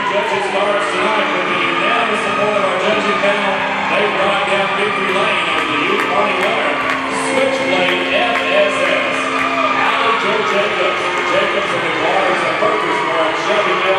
judges' cards tonight with the unanimous support of our judging panel. They brought down victory lane on the youth party winner, Switchblade FSS. Allie Jo Jacobs. Jacobs and the Waters of Burkersboro, Shelby